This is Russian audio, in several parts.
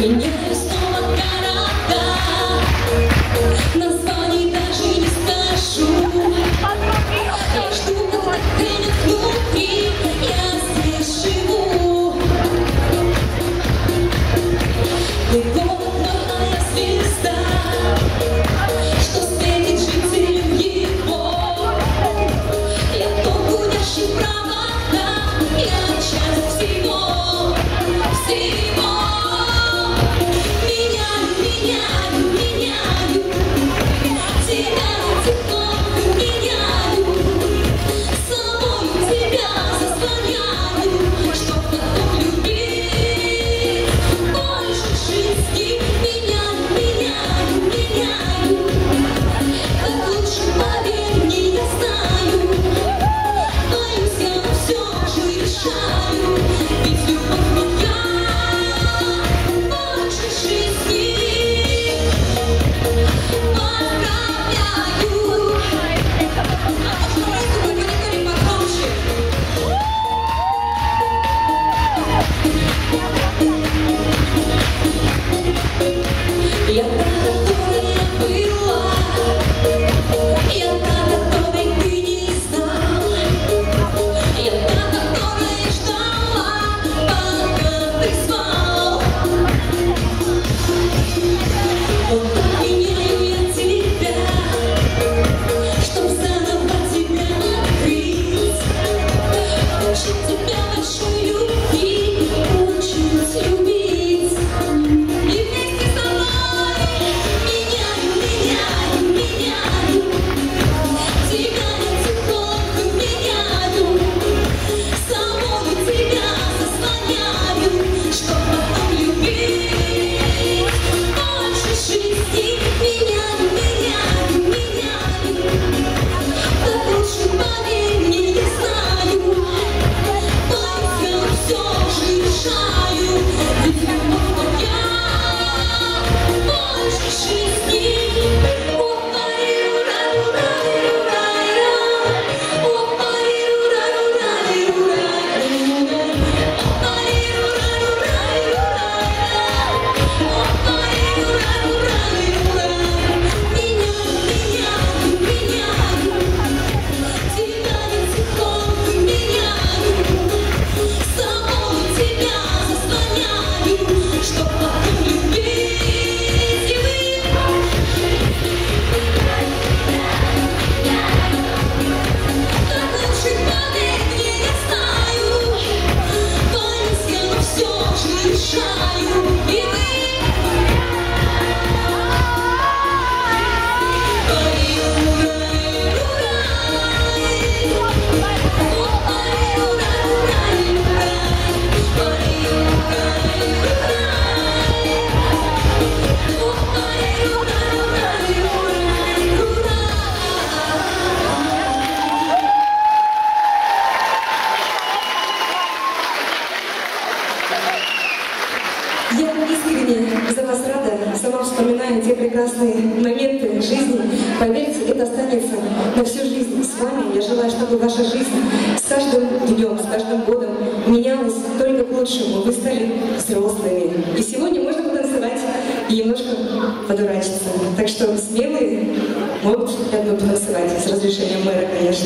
прекрасные моменты жизни. Поверьте, это останется на всю жизнь с вами. Я желаю, чтобы ваша жизнь с каждым днем, с каждым годом менялась только к лучшему. Вы стали взрослыми. И сегодня можно потанцевать и немножко подурачиться. Так что смелые могут потанцевать с разрешением мэра, конечно.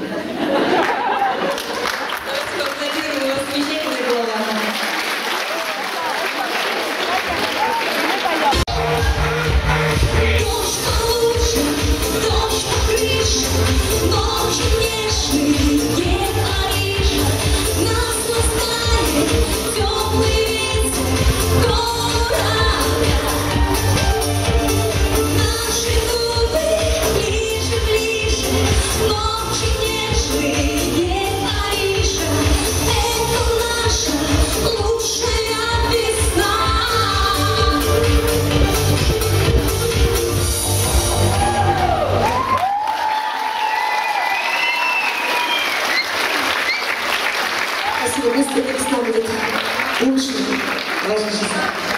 Весна будет лучше в вашей жизни.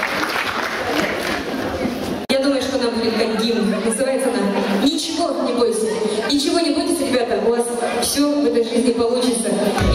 Я думаю, что она будет как гимн. Называется она «Ничего не бойся». Ничего не бойтесь, ребята, у вас все в этой жизни получится.